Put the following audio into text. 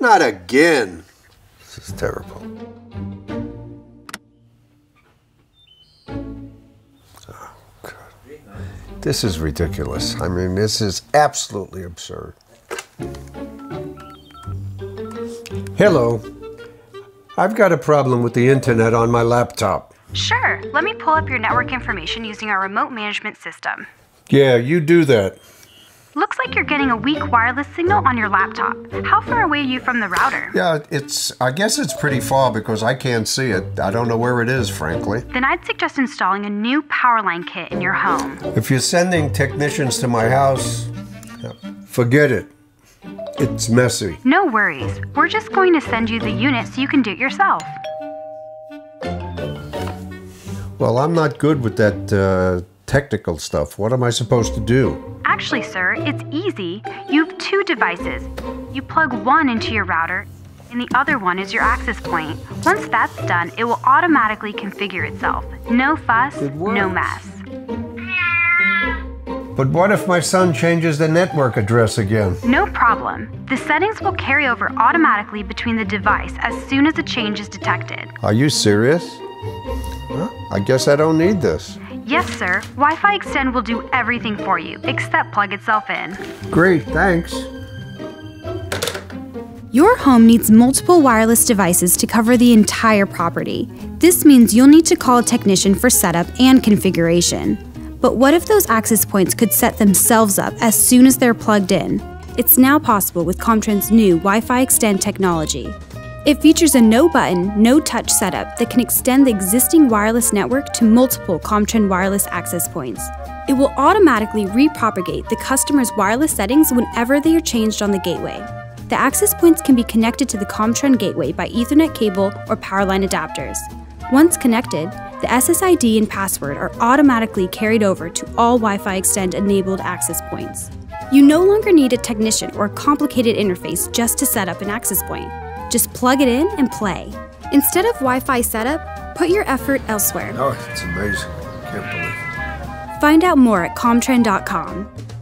Not again. This is terrible. Oh, God. This is ridiculous. I mean, this is absolutely absurd. Hello. I've got a problem with the internet on my laptop. Sure. Let me pull up your network information using our remote management system. Yeah, you do that. Looks like you're getting a weak wireless signal on your laptop. How far away are you from the router? Yeah, I guess it's pretty far because I can't see it. I don't know where it is, frankly. Then I'd suggest installing a new power line kit in your home. If you're sending technicians to my house, forget it. It's messy. No worries. We're just going to send you the unit so you can do it yourself. Well, I'm not good with that technical stuff. What am I supposed to do? Actually, sir, it's easy. You have two devices. You plug one into your router, and the other one is your access point. Once that's done, it will automatically configure itself. No fuss, no mess. But what if my son changes the network address again? No problem. The settings will carry over automatically between the device as soon as a change is detected. Are you serious? Well, I guess I don't need this. Yes, sir. WifiXtend will do everything for you, except plug itself in. Great, thanks. Your home needs multiple wireless devices to cover the entire property. This means you'll need to call a technician for setup and configuration. But what if those access points could set themselves up as soon as they're plugged in? It's now possible with Comtrend's new WifiXtend technology. It features a no-button, no-touch setup that can extend the existing wireless network to multiple Comtrend wireless access points. It will automatically repropagate the customer's wireless settings whenever they are changed on the gateway. The access points can be connected to the Comtrend gateway by Ethernet cable or power line adapters. Once connected, the SSID and password are automatically carried over to all WifiXtend enabled access points. You no longer need a technician or a complicated interface just to set up an access point. Just plug it in and play. Instead of Wi-Fi setup, put your effort elsewhere. Oh, it's amazing. I can't believe it. Find out more at Comtrend.com.